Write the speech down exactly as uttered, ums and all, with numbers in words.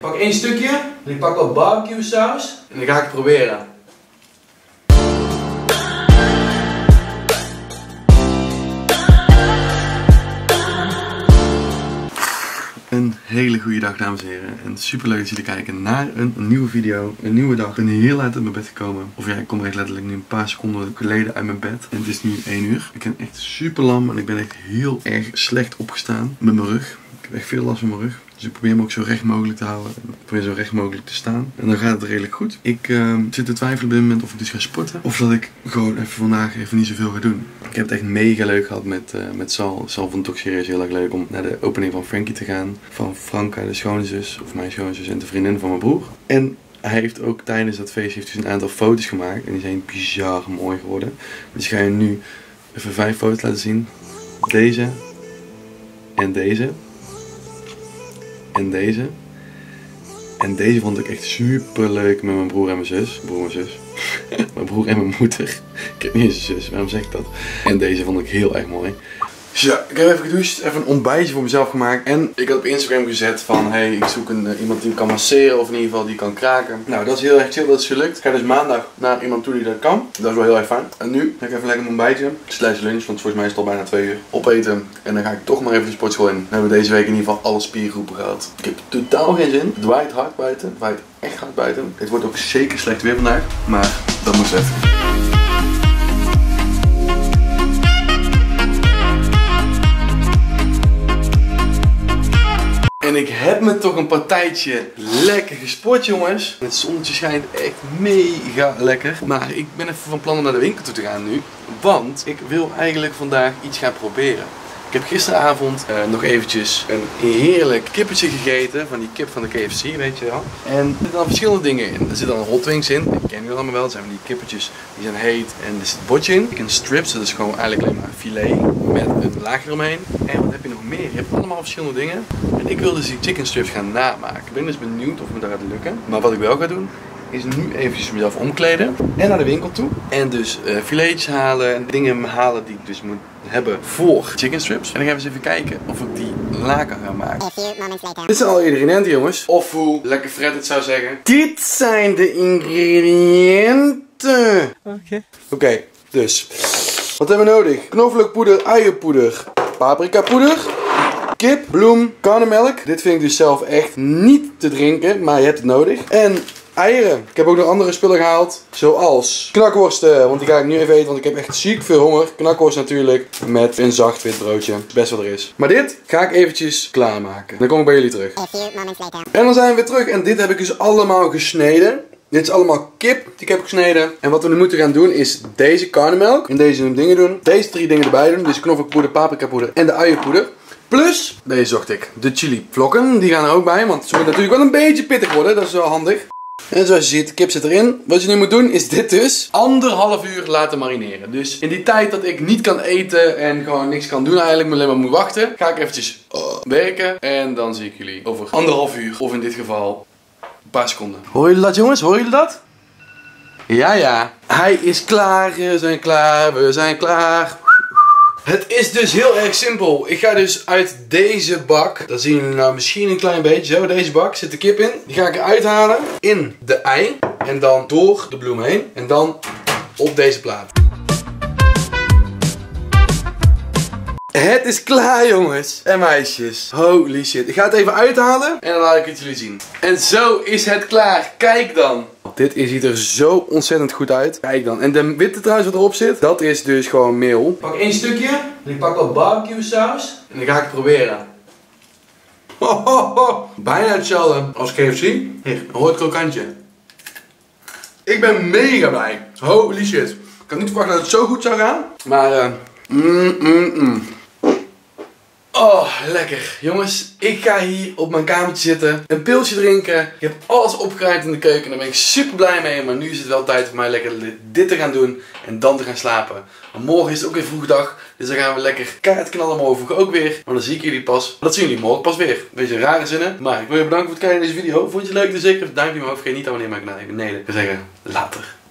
pak één stukje en ik pak wat barbecue saus en dan ga ik het proberen. Een hele goede dag, dames en heren, en super leuk dat jullie kijken naar een nieuwe video, een nieuwe dag. Ik ben heel laat uit mijn bed gekomen, of ja, ik kom echt letterlijk nu een paar seconden geleden uit mijn bed en het is nu één uur. Ik ben echt super lam en ik ben echt heel erg slecht opgestaan met mijn rug. Ik heb echt veel last van mijn rug. Dus ik probeer me ook zo recht mogelijk te houden. Ik probeer zo recht mogelijk te staan. En dan gaat het redelijk goed. Ik uh, zit te twijfelen op dit moment of ik dus ga sporten. Of dat ik gewoon even vandaag even niet zoveel ga doen. Ik heb het echt mega leuk gehad met, uh, met Sal. Sal vond het ook serieus heel erg leuk om naar de opening van Frankie te gaan. Van Franka, de schoonzus. Of mijn schoonzus en de vriendin van mijn broer. En hij heeft ook tijdens dat feestje heeft dus een aantal foto's gemaakt. En die zijn bizar mooi geworden. Dus ik ga je nu even vijf foto's laten zien. Deze. En deze. En deze. En deze vond ik echt super leuk met mijn broer en mijn zus. Broer en zus. Mijn broer en mijn moeder. Ik heb niet eens een zus, waarom zeg ik dat? En deze vond ik heel erg mooi. Dus ja, ik heb even gedoucht, even een ontbijtje voor mezelf gemaakt. En ik had op Instagram gezet van, hey, ik zoek een, uh, iemand die kan masseren of in ieder geval die kan kraken. Nou, dat is heel erg chill, dat is gelukt. Ik ga dus maandag naar iemand toe die dat kan. Dat is wel heel erg fijn. En nu ga ik even lekker een ontbijtje, slash lunch, want volgens mij is het al bijna twee uur, opeten. En dan ga ik toch maar even de sportschool in. Dan hebben we deze week in ieder geval alle spiergroepen gehad. Ik heb totaal geen zin. Het waait hard buiten, het waait echt hard buiten. Het wordt ook zeker slecht weer vandaag, maar dat moet even. En ik heb me toch een partijtje lekker gesport, jongens. Het zonnetje schijnt echt mega lekker. Maar ik ben even van plan om naar de winkel toe te gaan nu. Want ik wil eigenlijk vandaag iets gaan proberen. Ik heb gisteravond uh, nog eventjes een heerlijk kippetje gegeten. Van die kip van de K F C, weet je wel. En er zitten dan verschillende dingen in. Er zitten dan hot wings in. Ik ken jullie allemaal wel. Dat zijn van die kippetjes. Die zijn heet. En er zit botje in. Chicken strips. Dat is gewoon eigenlijk alleen maar filet. Met een laagje eromheen. En wat heb je nog meer? Je hebt allemaal verschillende dingen. En ik wil dus die chicken strips gaan namaken. Ik ben dus benieuwd of me dat gaat lukken. Maar wat ik wel ga doen, is nu eventjes mezelf omkleden. En naar de winkel toe. En dus uh, filetjes halen. En dingen halen die ik dus moet hebben voor chicken strips. En dan gaan we eens even kijken of ik die laken ga maken. Dit zijn alle ingrediënten, jongens. Of hoe lekker Fred het zou zeggen. Dit zijn de ingrediënten. Oké. Okay. Oké, okay, dus. Wat hebben we nodig? Knoflookpoeder, uienpoeder, paprikapoeder, kip, bloem, karnemelk. Dit vind ik dus zelf echt niet te drinken, maar je hebt het nodig. En eieren. Ik heb ook nog andere spullen gehaald. Zoals knakworsten. Want die ga ik nu even eten. Want ik heb echt ziek veel honger. Knakworst natuurlijk. Met een zacht wit broodje. Best wat er is. Maar dit ga ik eventjes klaarmaken. Dan kom ik bij jullie terug. En dan zijn we weer terug. En dit heb ik dus allemaal gesneden. Dit is allemaal kip die ik heb gesneden. En wat we nu moeten gaan doen is deze karnemelk. En deze dingen doen. Deze drie dingen erbij doen. Dus knoflookpoeder, paprikapoeder en de uienpoeder. Plus, deze zocht ik. De chili vlokken. Die gaan er ook bij. Want ze moeten natuurlijk wel een beetje pittig worden. Dat is wel handig. En zoals je ziet, de kip zit erin. Wat je nu moet doen is dit dus anderhalf uur laten marineren. Dus in die tijd dat ik niet kan eten en gewoon niks kan doen eigenlijk, maar alleen maar moet wachten, ga ik eventjes uh, werken. En dan zie ik jullie over anderhalf uur. Of in dit geval een paar seconden. Horen jullie dat, jongens? Horen jullie dat? Ja, ja. Hij is klaar. We zijn klaar. We zijn klaar. Het is dus heel erg simpel. Ik ga dus uit deze bak, dat zien jullie nou misschien een klein beetje, zo, deze bak zit de kip in. Die ga ik eruit halen in de ei en dan door de bloem heen en dan op deze plaat. Het is klaar, jongens en meisjes. Holy shit. Ik ga het even uithalen en dan laat ik het jullie zien. En zo is het klaar. Kijk dan. Dit ziet er zo ontzettend goed uit. Kijk dan. En de witte trouwens wat erop zit, dat is dus gewoon meel. Ik pak één stukje. En ik pak wat barbecue saus. En dan ga ik het proberen. Ho, ho, ho. Bijna hetzelfde als K F C. Hier, hoor het krokantje. Ik ben mega blij. Holy shit. Ik had niet verwacht dat het zo goed zou gaan. Maar, uh, mm, mm, mm. Oh, lekker. Jongens, ik ga hier op mijn kamertje zitten, een pilsje drinken. Ik heb alles opgeruimd in de keuken, daar ben ik super blij mee. Maar nu is het wel tijd voor mij lekker dit te gaan doen en dan te gaan slapen. Want morgen is het ook weer vroeg dag, dus dan gaan we lekker kaart knallen. Morgen vroeg ook weer, maar dan zie ik jullie pas. Dat zien jullie morgen pas weer. Beetje rare zinnen, maar ik wil je bedanken voor het kijken naar deze video. Vond je het leuk? Dan zeker even een duimpje omhoog. Vergeet niet te abonneren op mijn kanaal even beneden. Ik wil zeggen, later.